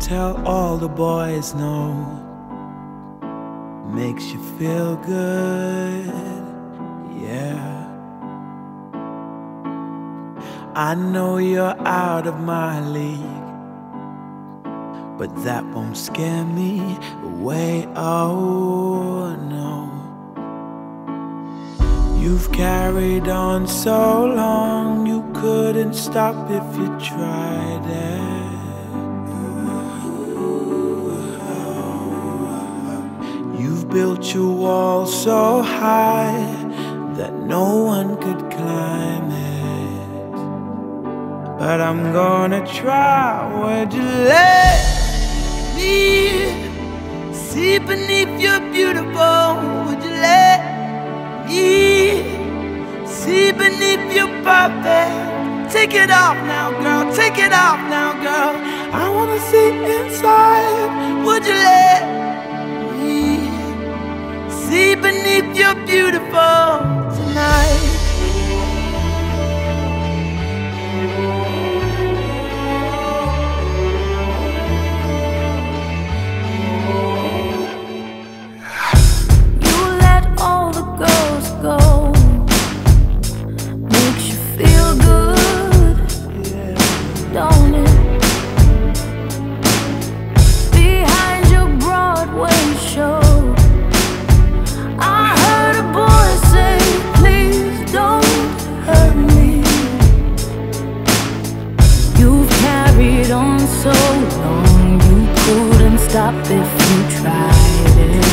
tell all the boys no. Makes you feel good, yeah. I know you're out of my league, but that won't scare me away, oh no. You've carried on so long, you couldn't stop if you tried it. You've built your wall so high that no one could climb it. But I'm gonna try. Would you let me see beneath your beautiful? Would you let me see beneath your perfect? Take it off now, girl, take it off now, girl. I wanna see inside. Would you let me see beneath your beautiful tonight? You let all the girls go. Makes you feel good, don't it? Behind your Broadway show, I heard a boy say, please don't hurt me. You've carried on so long, you couldn't stop if you tried it.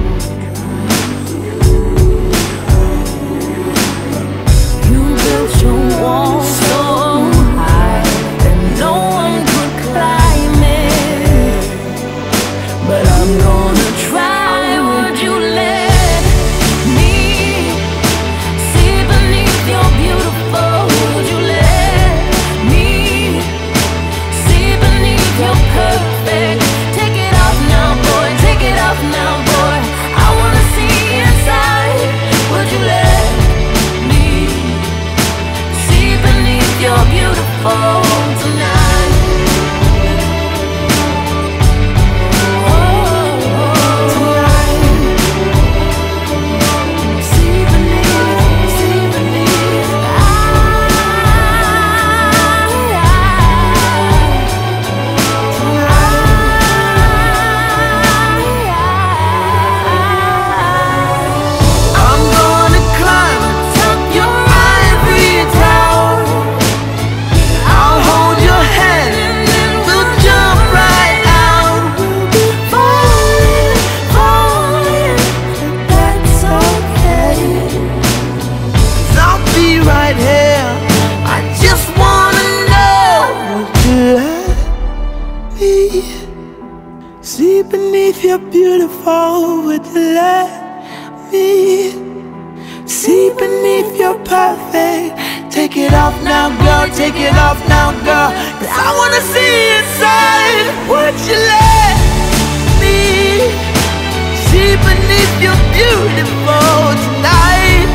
You built your wall so high that no one could climb it. But I'm gonna try. Would you let me see beneath your beautiful? Would you let me see beneath your perfect? Take it off now, boy, take it off now, boy. I wanna see inside. Would you let me see beneath your beautiful tonight? See beneath your beautiful, would you let me see beneath your perfect? Take it off now, girl, take it off now, girl, 'cause I wanna see inside. Would you let me see beneath your beautiful tonight?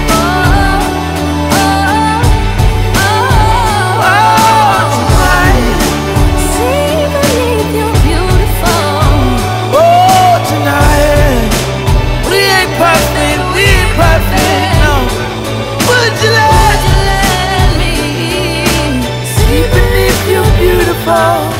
Beautiful.